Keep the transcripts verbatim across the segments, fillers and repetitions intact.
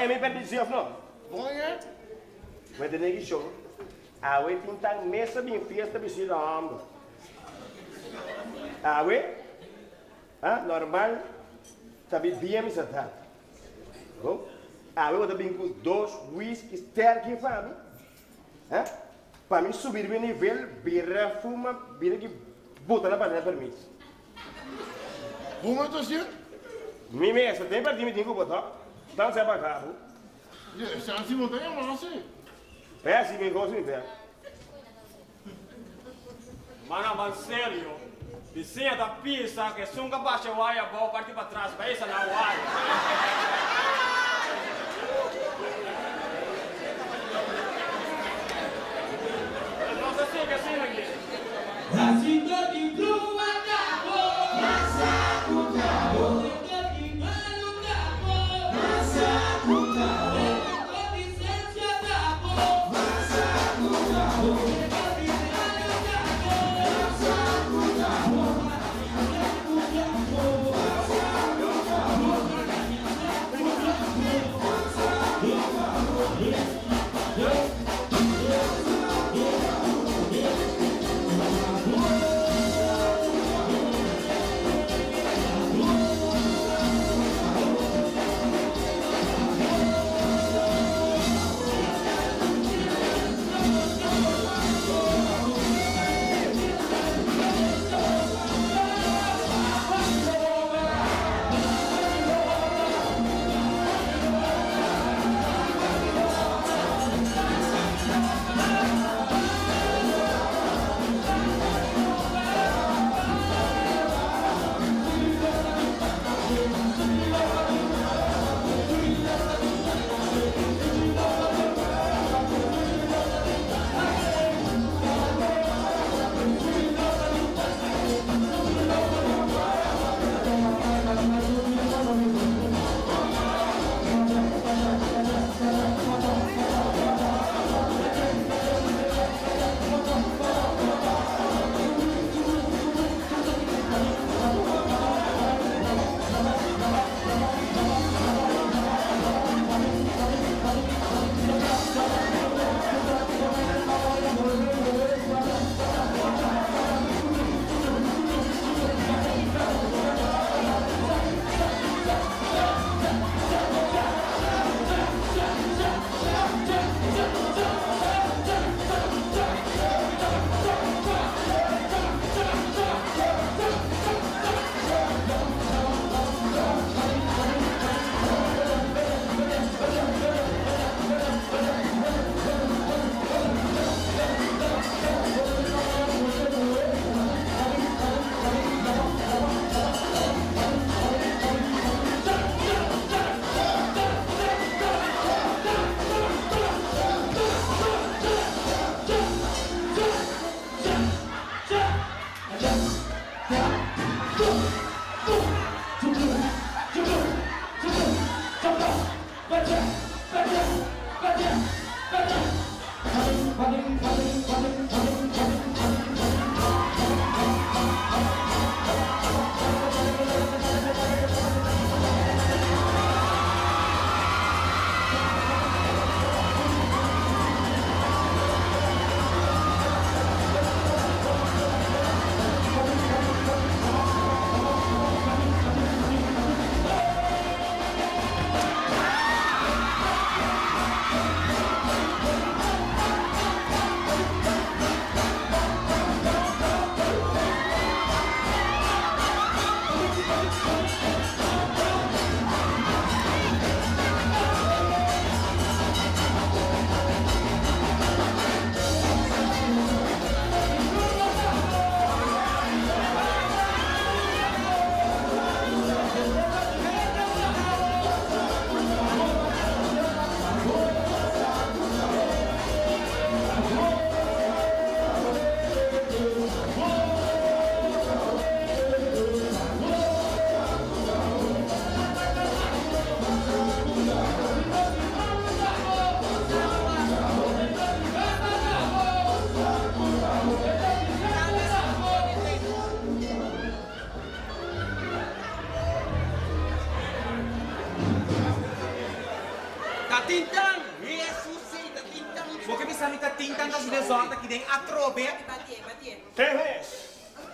é minha perdição, não? Bom é? Mas tem que show. A we tinta mesa bem fiesta bicida amba. A we? Ah, normal. Sabe bem me sata. Bom? A we outra bem com dois whisky sterk para mim. Hã? Para mim subir o nível, birra fuma, birra que bota na panela para mim. Fuma tu sim? Mi mesa tem para ti me tem que botar. Então você vai cá. Se assim montanha massa. É assim bem gosto de ver. Mana, mas sério, vizinha da pista que sunga baixa o aia, vou partir para trás, vai essa na aia. Nossa, siga, siga aqui. Nascido de blue, acabou. Massacro, acabou. Nascido de malo, acabou. Massacro, acabou. Tá tintando. Jesus, tá tintando. Porque me sabe tá tintando as desordens que tem a trove. Tem vez.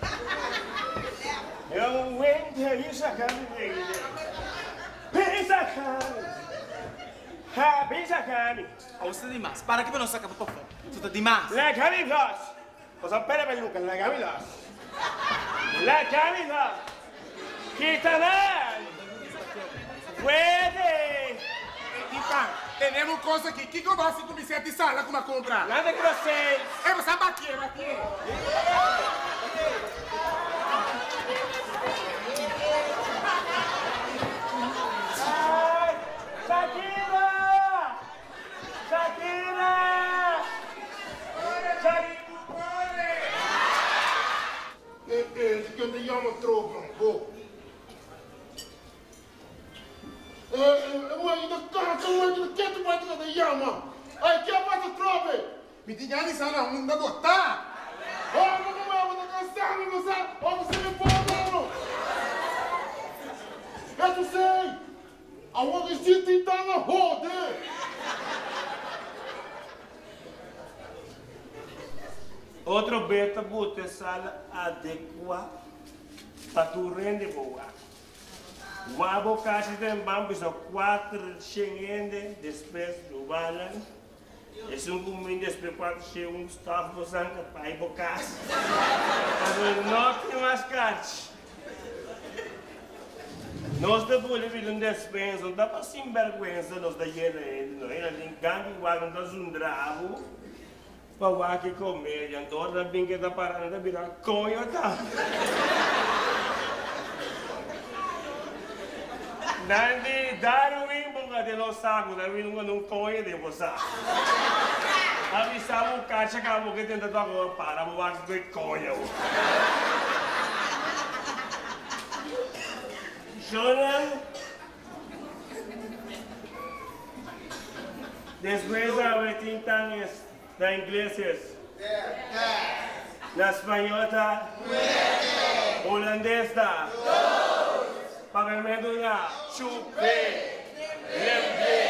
Eu entro isso a cara dele. Pensa a cara. Ha, pensa a cara. Ou você demais. Para que eu não saca para fora. Você tá demais. La camisa. O sea, espérame, Lucas, la camisa. La camisa. Quítala. Puede. Então, temos coisa aqui. Que que eu faço com você de sala como a comprar? Nada que vocês. É, você bater, bater. Shakira! Shakira! É, é, que eu te chamo troco, pô. É, é, eu ainda canto, eu ainda quero mais que eu te chamo. Aí, que faz o troco? Me diga ali, sana, um da botar. Oh, não, não, eu vou cansar, não sei. Oh, você me pode, não. Eu não sei. A outra gente está na roda. Outro beta bote sala adequa para tu rende boa. O abocado tem bambu só quatro chengende depois do balan. Esse um comendo depois quatro chega um staff bosanga para abocado. Mas não tem mais cartas. Nós depois de vir um despensa, não dá para sinvergüenza nós da gente, não é? Em cambio, igual não dá um drabo. Para o aqui comer, já estou na binga da parada da virar conha, tá? Nandi, Darwin, bunga de los sacos, Darwin não não conha de você. Avisar o cara chegar porque tenta tocar para o aqui de conha. Jornal. Después a ver tintanes na inglês. Na espanhola. Holandesa. Pagamento na chupe. Lembre.